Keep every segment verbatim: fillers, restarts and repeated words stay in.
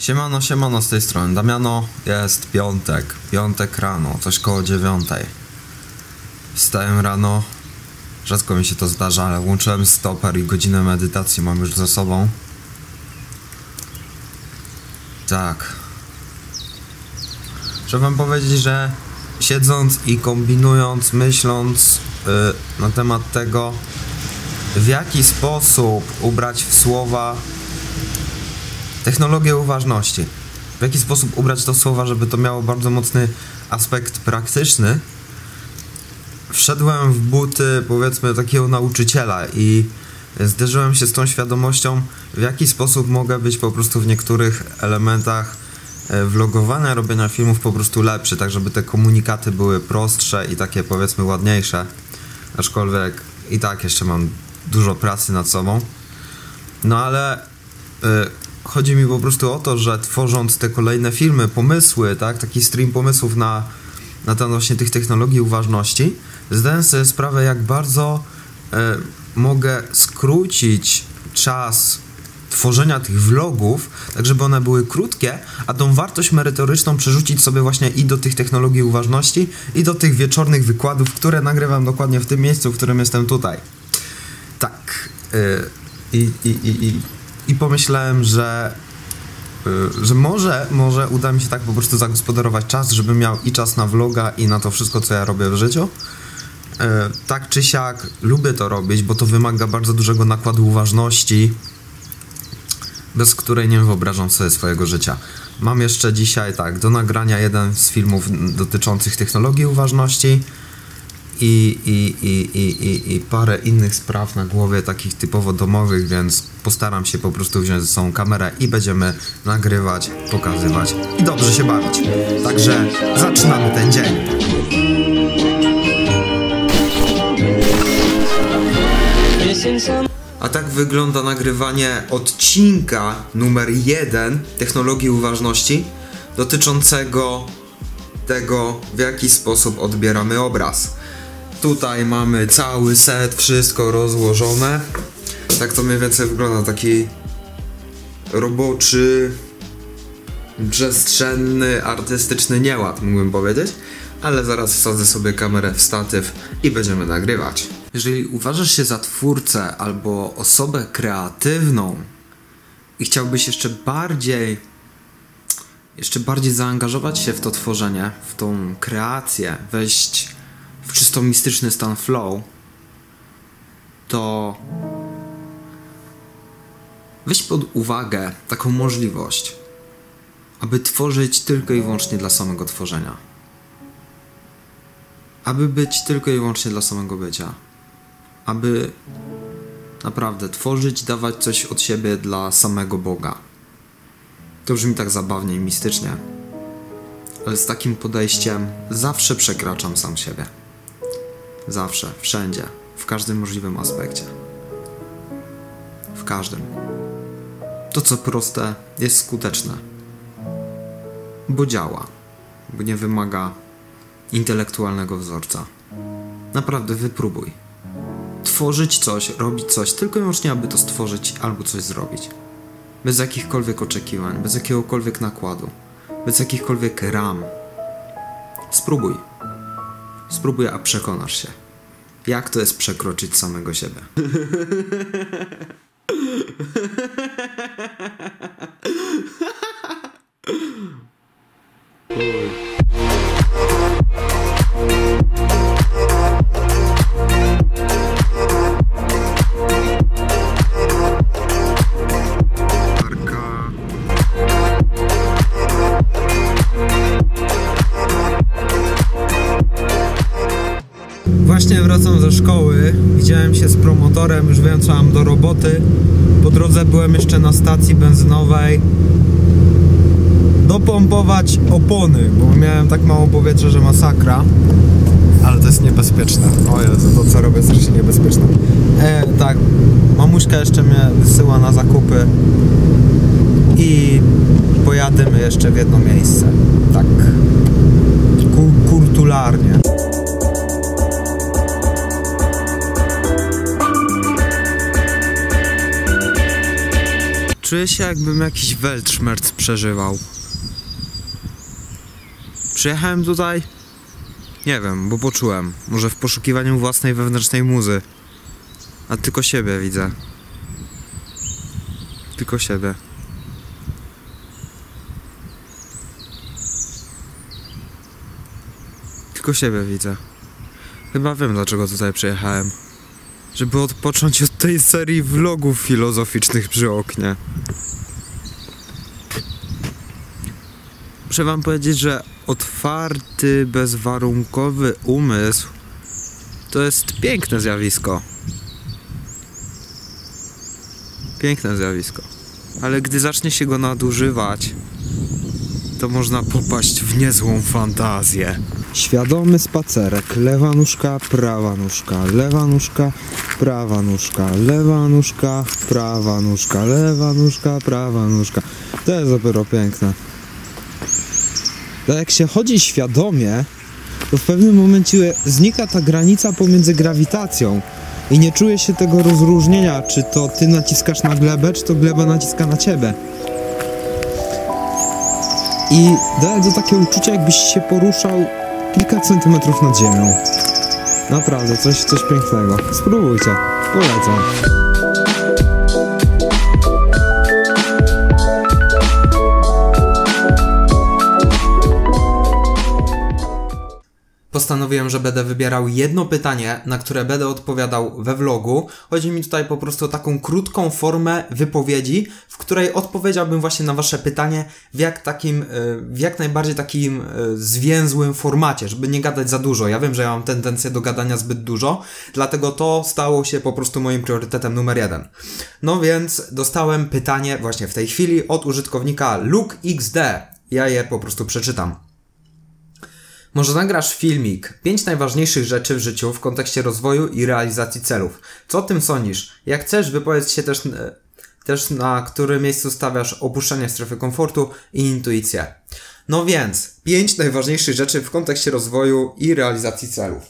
Siemano, siemano z tej strony Damiano, jest piątek, piątek rano, coś koło dziewiątej. Wstałem rano, rzadko mi się to zdarza, ale włączyłem stoper i godzinę medytacji mam już za sobą. Tak. Trzeba wam powiedzieć, że siedząc i kombinując, myśląc yy, na temat tego, w jaki sposób ubrać w słowa technologię uważności, w jaki sposób ubrać to słowa, żeby to miało bardzo mocny aspekt praktyczny, wszedłem w buty, powiedzmy, takiego nauczyciela i zderzyłem się z tą świadomością, w jaki sposób mogę być po prostu w niektórych elementach vlogowania, robienia filmów po prostu lepszy, tak żeby te komunikaty były prostsze i takie, powiedzmy, ładniejsze, aczkolwiek i tak jeszcze mam dużo pracy nad sobą. No ale yy, chodzi mi po prostu o to, że tworząc te kolejne filmy, pomysły, tak, taki stream pomysłów na, na temat właśnie tych technologii uważności, zdałem sobie sprawę, jak bardzo yy, mogę skrócić czas tworzenia tych vlogów, tak żeby one były krótkie, a tą wartość merytoryczną przerzucić sobie właśnie i do tych technologii uważności, i do tych wieczornych wykładów, które nagrywam dokładnie w tym miejscu, w którym jestem tutaj. Tak. Yy, i, i, i, i, I pomyślałem, że yy, że może, może uda mi się tak po prostu zagospodarować czas, żebym miał i czas na vloga, i na to wszystko, co ja robię w życiu. Yy, tak czy siak lubię to robić, bo to wymaga bardzo dużego nakładu uważności, bez której nie wyobrażam sobie swojego życia. Mam jeszcze dzisiaj, tak, do nagrania jeden z filmów dotyczących technologii uważności i, i, i, i, i, i parę innych spraw na głowie, takich typowo domowych, więc postaram się po prostu wziąć ze sobą kamerę i będziemy nagrywać, pokazywać i dobrze się bawić. Także zaczynamy ten dzień. A tak wygląda nagrywanie odcinka numer jeden technologii uważności, dotyczącego tego, w jaki sposób odbieramy obraz. Tutaj mamy cały set, wszystko rozłożone. Tak to mniej więcej wygląda, taki roboczy, przestrzenny, artystyczny nieład, mógłbym powiedzieć. Ale zaraz wsadzę sobie kamerę w statyw i będziemy nagrywać. Jeżeli uważasz się za twórcę albo osobę kreatywną i chciałbyś jeszcze bardziej jeszcze bardziej zaangażować się w to tworzenie, w tą kreację, wejść w czysto mistyczny stan flow, to weź pod uwagę taką możliwość, aby tworzyć tylko i wyłącznie dla samego tworzenia. Aby być tylko i wyłącznie dla samego bycia. Aby naprawdę tworzyć, dawać coś od siebie dla samego Boga. To brzmi tak zabawnie i mistycznie, ale z takim podejściem zawsze przekraczam sam siebie. Zawsze, wszędzie, w każdym możliwym aspekcie. W każdym. To, co proste, jest skuteczne. Bo działa. Bo nie wymaga intelektualnego wzorca. Naprawdę wypróbuj. Tworzyć coś, robić coś, tylko i wyłącznie, aby to stworzyć albo coś zrobić. Bez jakichkolwiek oczekiwań, bez jakiegokolwiek nakładu, bez jakichkolwiek ram. Spróbuj. Spróbuj, a przekonasz się, jak to jest przekroczyć samego siebie. Właśnie wracam ze szkoły, widziałem się z promotorem, już wiem, co mam do roboty. Po drodze byłem jeszcze na stacji benzynowej dopompować opony, bo miałem tak mało powietrza, że masakra. Ale to jest niebezpieczne. O Jezu, to co robię jest strasznie niebezpieczne. E, tak, mamuśka jeszcze mnie wysyła na zakupy i pojadymy jeszcze w jedno miejsce. Tak, Kur kurtularnie. Czuję się, jakbym jakiś weltschmerz przeżywał. Przyjechałem tutaj? Nie wiem, bo poczułem. Może w poszukiwaniu własnej wewnętrznej muzy. A tylko siebie widzę. Tylko siebie. Tylko siebie widzę. Chyba wiem, dlaczego tutaj przyjechałem. Żeby odpocząć od tej serii vlogów filozoficznych przy oknie. Muszę wam powiedzieć, że otwarty, bezwarunkowy umysł to jest piękne zjawisko. Piękne zjawisko. Ale gdy zacznie się go nadużywać, to można popaść w niezłą fantazję. Świadomy spacerek. Lewa nóżka, prawa nóżka. Lewa nóżka, prawa nóżka. Lewa nóżka, prawa nóżka. Lewa nóżka, prawa nóżka. To jest dopiero piękne. To jak się chodzi świadomie, to w pewnym momencie znika ta granica pomiędzy grawitacją i nie czuje się tego rozróżnienia, czy to ty naciskasz na glebę, czy to gleba naciska na ciebie. I daje to takie uczucie, jakbyś się poruszał kilka centymetrów nad ziemią. Naprawdę, coś, coś pięknego. Spróbujcie, polecam. Postanowiłem, że będę wybierał jedno pytanie, na które będę odpowiadał we vlogu. Chodzi mi tutaj po prostu o taką krótką formę wypowiedzi, w której odpowiedziałbym właśnie na wasze pytanie w jak takim, w jak najbardziej takim zwięzłym formacie, żeby nie gadać za dużo. Ja wiem, że ja mam tendencję do gadania zbyt dużo, dlatego to stało się po prostu moim priorytetem numer jeden. No więc dostałem pytanie właśnie w tej chwili od użytkownika Luke X D. Ja je po prostu przeczytam. Może nagrasz filmik. pięć najważniejszych rzeczy w życiu w kontekście rozwoju i realizacji celów. Co o tym sądzisz? Jak chcesz, wypowiedz się też, też na którym miejscu stawiasz opuszczenie strefy komfortu i intuicję. No więc, pięć najważniejszych rzeczy w kontekście rozwoju i realizacji celów.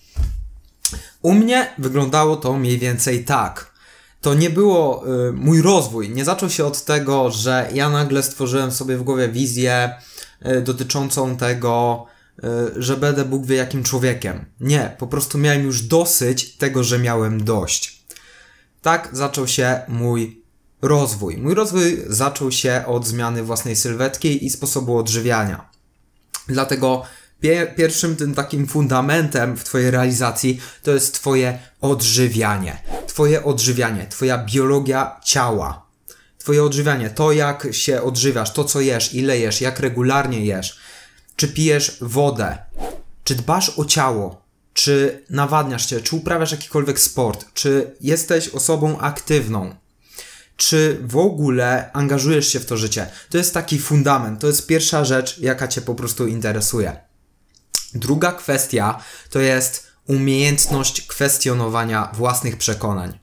U mnie wyglądało to mniej więcej tak. To nie było y, mój rozwój. Nie zaczął się od tego, że ja nagle stworzyłem sobie w głowie wizję y, dotyczącą tego, że będę Bóg wie jakim człowiekiem. Nie, po prostu miałem już dosyć tego, że miałem dość. Tak zaczął się mój rozwój. Mój rozwój zaczął się od zmiany własnej sylwetki i sposobu odżywiania. Dlatego pier pierwszym tym takim fundamentem w twojej realizacji to jest twoje odżywianie. Twoje odżywianie, twoja biologia ciała. Twoje odżywianie, to jak się odżywiasz, to co jesz, ile jesz, jak regularnie jesz. Czy pijesz wodę? Czy dbasz o ciało? Czy nawadniasz się? Czy uprawiasz jakikolwiek sport? Czy jesteś osobą aktywną? Czy w ogóle angażujesz się w to życie? To jest taki fundament. To jest pierwsza rzecz, jaka cię po prostu interesuje. Druga kwestia to jest umiejętność kwestionowania własnych przekonań.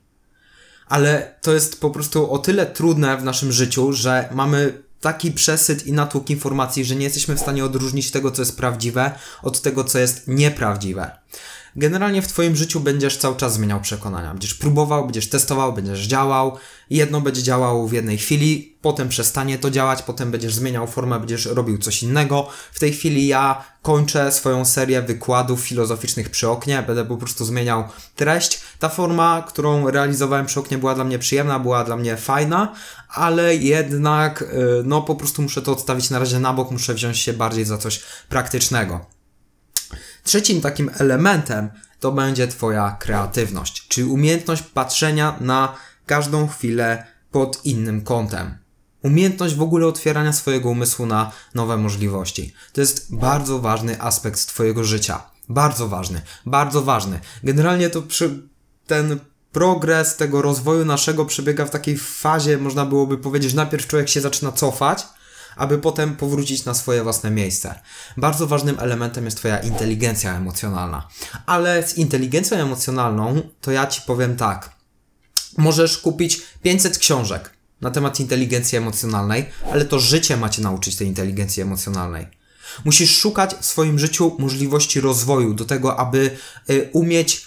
Ale to jest po prostu o tyle trudne w naszym życiu, że mamy taki przesyt i natłok informacji, że nie jesteśmy w stanie odróżnić tego, co jest prawdziwe, od tego, co jest nieprawdziwe. Generalnie w twoim życiu będziesz cały czas zmieniał przekonania. Będziesz próbował, będziesz testował, będziesz działał. Jedno będzie działało w jednej chwili, potem przestanie to działać, potem będziesz zmieniał formę, będziesz robił coś innego. W tej chwili ja kończę swoją serię wykładów filozoficznych przy oknie, będę po prostu zmieniał treść. Ta forma, którą realizowałem przy oknie, była dla mnie przyjemna, była dla mnie fajna, ale jednak no po prostu muszę to odstawić na razie na bok, muszę wziąć się bardziej za coś praktycznego. Trzecim takim elementem to będzie twoja kreatywność, czyli umiejętność patrzenia na każdą chwilę pod innym kątem. Umiejętność w ogóle otwierania swojego umysłu na nowe możliwości. To jest bardzo ważny aspekt twojego życia. Bardzo ważny, bardzo ważny. Generalnie to przy ten progres tego rozwoju naszego przebiega w takiej fazie, można byłoby powiedzieć, najpierw człowiek się zaczyna cofać, aby potem powrócić na swoje własne miejsce. Bardzo ważnym elementem jest twoja inteligencja emocjonalna. Ale z inteligencją emocjonalną to ja ci powiem tak. Możesz kupić pięćset książek na temat inteligencji emocjonalnej, ale to życie ma cię nauczyć tej inteligencji emocjonalnej. Musisz szukać w swoim życiu możliwości rozwoju do tego, aby y, umieć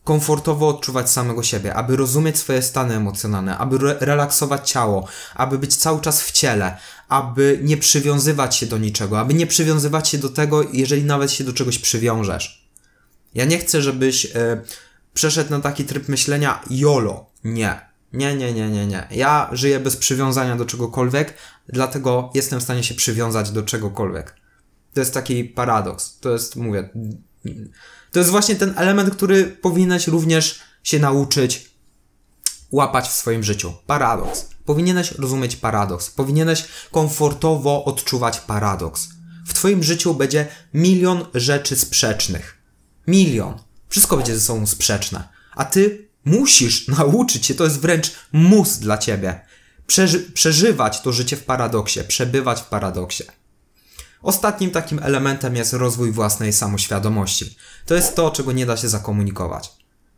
komfortowo odczuwać samego siebie, aby rozumieć swoje stany emocjonalne, aby re- relaksować ciało, aby być cały czas w ciele, aby nie przywiązywać się do niczego, aby nie przywiązywać się do tego, jeżeli nawet się do czegoś przywiążesz. Ja nie chcę, żebyś e, przeszedł na taki tryb myślenia YOLO. Nie. Nie, nie, nie, nie, nie. Ja żyję bez przywiązania do czegokolwiek, dlatego jestem w stanie się przywiązać do czegokolwiek. To jest taki paradoks. To jest, mówię, to jest właśnie ten element, który powinieneś również się nauczyć łapać w swoim życiu. Paradoks. Powinieneś rozumieć paradoks. Powinieneś komfortowo odczuwać paradoks. W twoim życiu będzie milion rzeczy sprzecznych. Milion. Wszystko będzie ze sobą sprzeczne. A ty musisz nauczyć się, to jest wręcz mus dla ciebie, przeży- przeżywać to życie w paradoksie, przebywać w paradoksie. Ostatnim takim elementem jest rozwój własnej samoświadomości. To jest to, czego nie da się zakomunikować.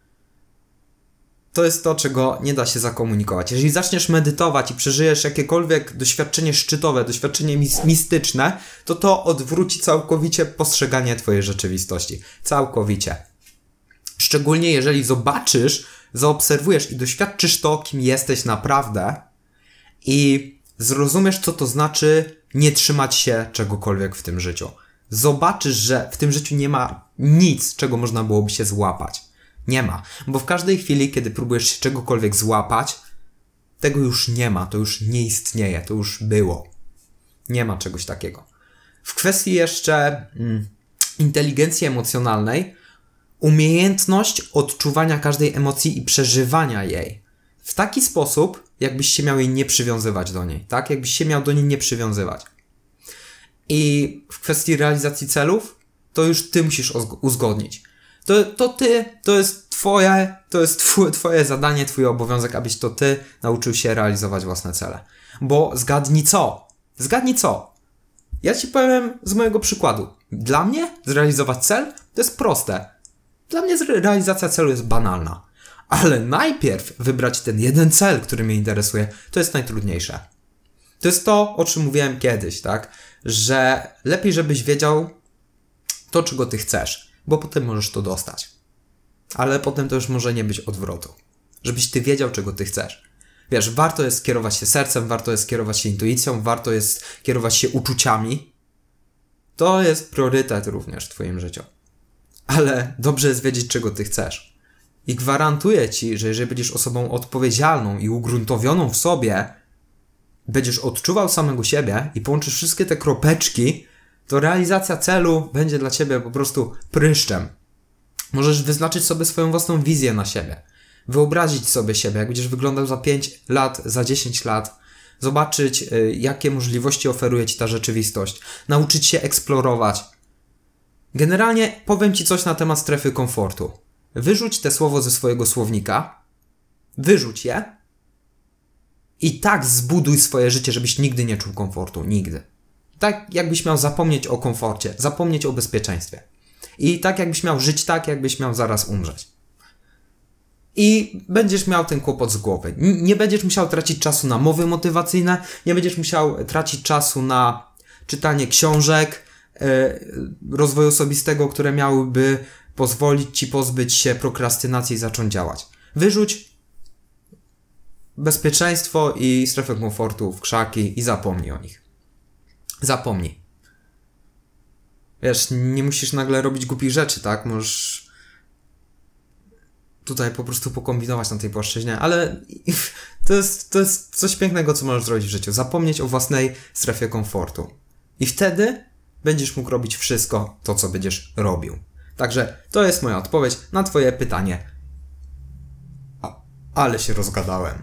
To jest to, czego nie da się zakomunikować. Jeżeli zaczniesz medytować i przeżyjesz jakiekolwiek doświadczenie szczytowe, doświadczenie mis- mistyczne, to to odwróci całkowicie postrzeganie twojej rzeczywistości. Całkowicie. Szczególnie jeżeli zobaczysz, zaobserwujesz i doświadczysz to, kim jesteś naprawdę i zrozumiesz, co to znaczy nie trzymać się czegokolwiek w tym życiu. Zobaczysz, że w tym życiu nie ma nic, czego można byłoby się złapać. Nie ma. Bo w każdej chwili, kiedy próbujesz się czegokolwiek złapać, tego już nie ma, to już nie istnieje, to już było. Nie ma czegoś takiego. W kwestii jeszcze mm, inteligencji emocjonalnej, umiejętność odczuwania każdej emocji i przeżywania jej w taki sposób, jakbyś się miał jej nie przywiązywać do niej, tak? Jakbyś się miał do niej nie przywiązywać. I w kwestii realizacji celów, to już ty musisz uzgodnić. To, to ty, to jest twoje, to jest twoje, twoje zadanie, twój obowiązek, abyś to ty nauczył się realizować własne cele. Bo zgadnij co? Zgadnij co? Ja ci powiem z mojego przykładu. Dla mnie zrealizować cel to jest proste. Dla mnie realizacja celu jest banalna. Ale najpierw wybrać ten jeden cel, który mnie interesuje, to jest najtrudniejsze. To jest to, o czym mówiłem kiedyś, tak? Że lepiej, żebyś wiedział to, czego ty chcesz, bo potem możesz to dostać. Ale potem to już może nie być odwrotu. Żebyś ty wiedział, czego ty chcesz. Wiesz, warto jest kierować się sercem, warto jest kierować się intuicją, warto jest kierować się uczuciami. To jest priorytet również w twoim życiu. Ale dobrze jest wiedzieć, czego ty chcesz. I gwarantuję ci, że jeżeli będziesz osobą odpowiedzialną i ugruntowioną w sobie, będziesz odczuwał samego siebie i połączysz wszystkie te kropeczki, to realizacja celu będzie dla ciebie po prostu pryszczem. Możesz wyznaczyć sobie swoją własną wizję na siebie. Wyobrazić sobie siebie, jak będziesz wyglądał za pięć lat, za dziesięć lat. Zobaczyć, y, jakie możliwości oferuje ci ta rzeczywistość. Nauczyć się eksplorować. Generalnie powiem ci coś na temat strefy komfortu. Wyrzuć te słowo ze swojego słownika. Wyrzuć je. I tak zbuduj swoje życie, żebyś nigdy nie czuł komfortu. Nigdy. Tak jakbyś miał zapomnieć o komforcie. Zapomnieć o bezpieczeństwie. I tak jakbyś miał żyć tak, jakbyś miał zaraz umrzeć. I będziesz miał ten kłopot z głowy. Nie będziesz musiał tracić czasu na mowy motywacyjne. Nie będziesz musiał tracić czasu na czytanie książek yy, rozwoju osobistego, które miałyby pozwolić ci pozbyć się prokrastynacji i zacząć działać. Wyrzuć bezpieczeństwo i strefę komfortu w krzaki i zapomnij o nich. Zapomnij. Wiesz, nie musisz nagle robić głupich rzeczy, tak? Możesz tutaj po prostu pokombinować na tej płaszczyźnie, ale to jest, to jest coś pięknego, co możesz zrobić w życiu. Zapomnieć o własnej strefie komfortu. I wtedy będziesz mógł robić wszystko to, co będziesz robił. Także to jest moja odpowiedź na twoje pytanie. A, ale się rozgadałem.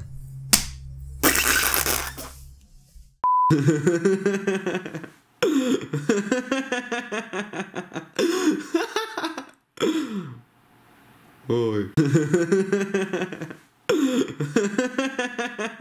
Oj.